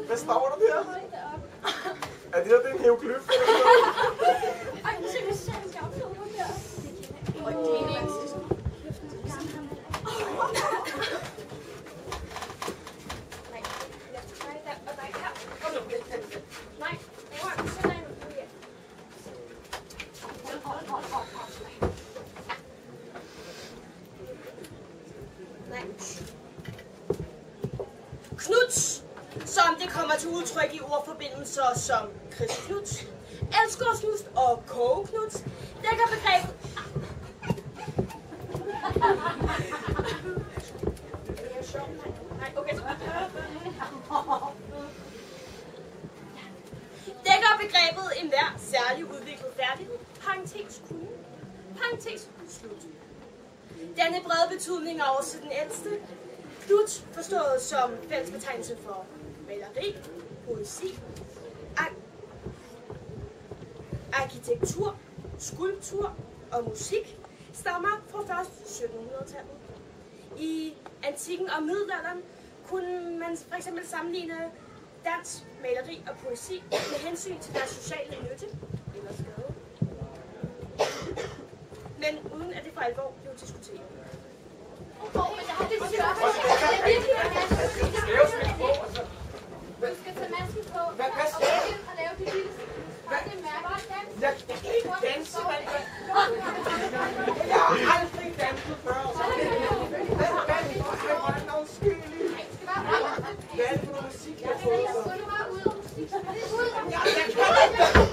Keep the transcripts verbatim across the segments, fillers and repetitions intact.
Hvad står der der? Er det der, det er en hieroglyf eller noget? Ej, nu ser vi selv, jeg skal opføre ham der. Og det er ikke. Nej, nej, så er Knuds, som det kommer til udtryk i ordforbindelser som Chris-Knuds, Elsgårds-Knuds og Koge-Knuds, dækker begrebet... Nej, okay. Dækker begrebet enhver særlig udviklet færdighed, parentes kunne, parentes slut. Denne brede betydning er også den ældste. Knud forstået som fællesbetegnelse for maleri, poesi, ar arkitektur, skulptur og musik stammer fra først sytten hundrede-tallet. I antikken og middelalderen kunne man for eksempel sammenligne dans, maleri og poesi med hensyn til deres sociale nytte eller skade. Men uden at det for alvor blev diskuteret. Du skal tage masken på, og ikke at lave det lille. Det mærker dans. Jeg kan ikke danse, jeg har aldrig danset før. Hvad er det nogen skyld i? Hvad er det for noget musik, jeg har fået? Jeg skulle bare ud af musik. Ud! Jeg kan ikke.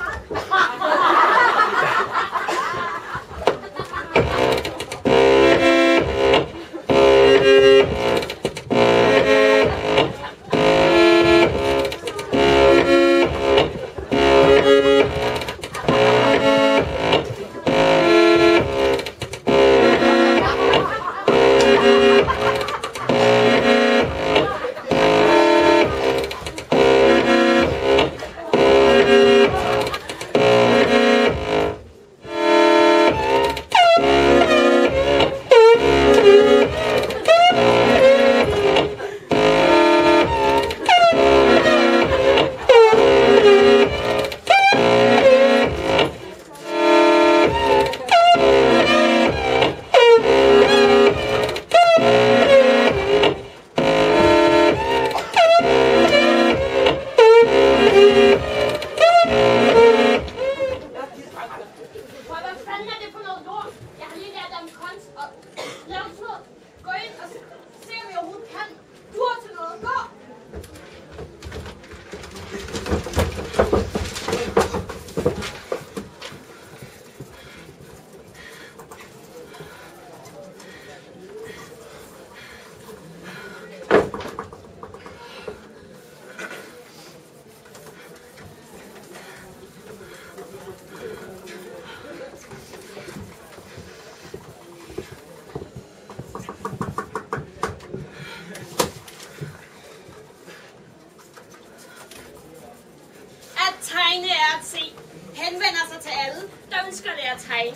henvender sig til alle, der ønsker at lære at tegne.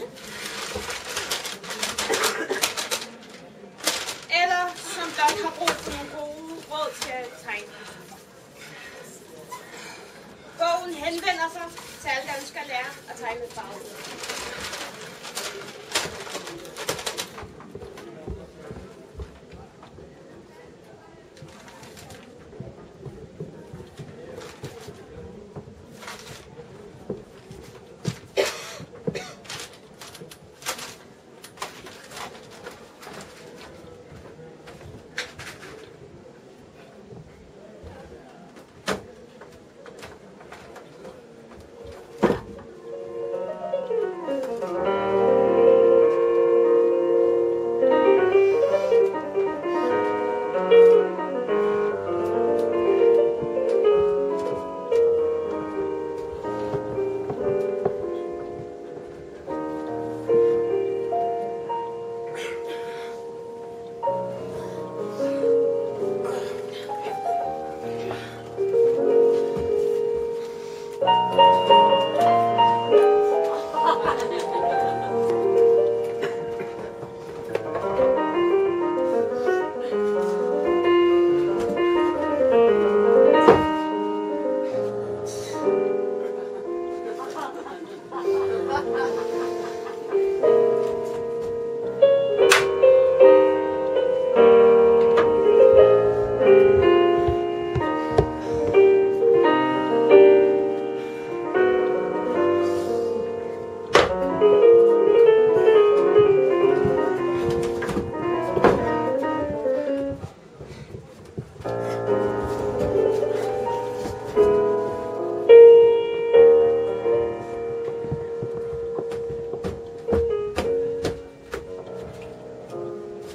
Eller som blot har brug for nogle gode råd til at tegne. Bogen henvender sig til alle, der ønsker at lære at tegne med farve.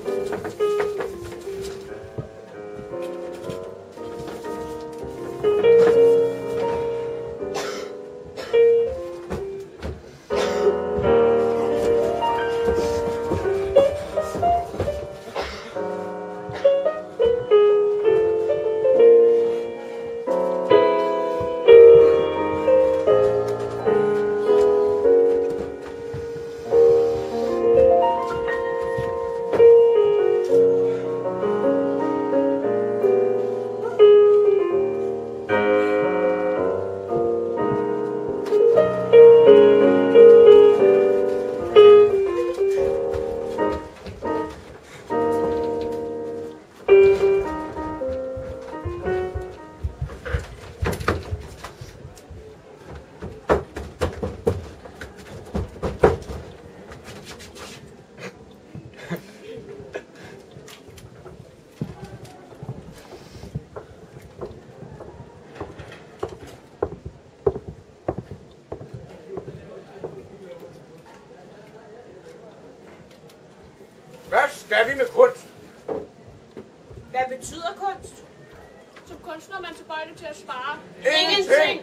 Hvad skal vi med kunst? Hvad betyder kunst? Som kunstner er man tilbøjelig til at svare. Ingenting!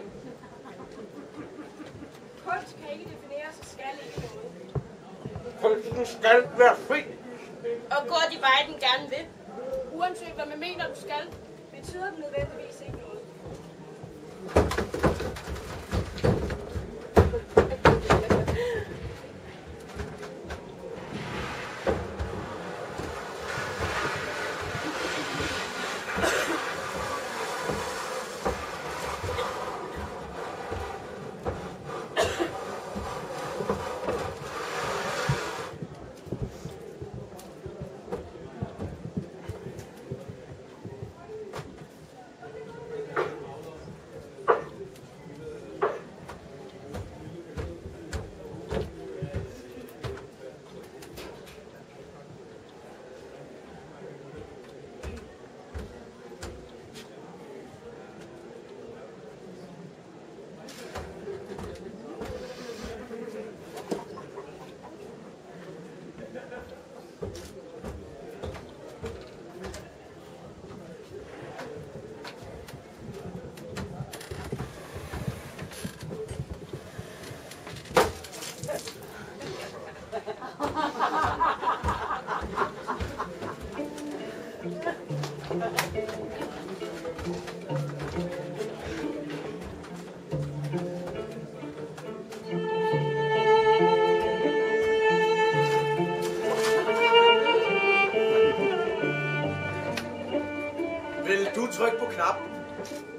Kunst kan ikke defineres og skal ikke noget. Kunsten skal være fri. Og går de vej, den gerne vil? Uanset hvad man mener, du skal, betyder det nødvendigvis ikke noget. Vil du trykke på knappen?